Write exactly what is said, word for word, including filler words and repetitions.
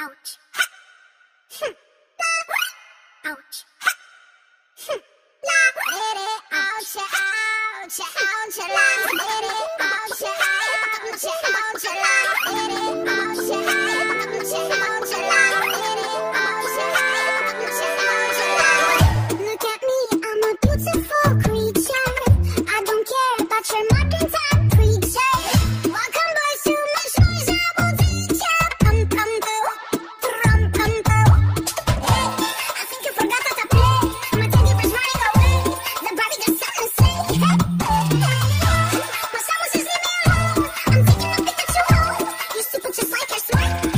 Ouch. Ouch. Look at me, I'm a beautiful creature. I don't care about your modern time preacher. Welcome boys to my shows, I will teach ya. Pum pum poo, pum pum poo. Hey, I think you forgot that I play. My teddy bear's running away. The Barbie got something to say. Hey, hey, my son was just leave me alone. I'm taking a Pikachu home. You stupid just like you're smart.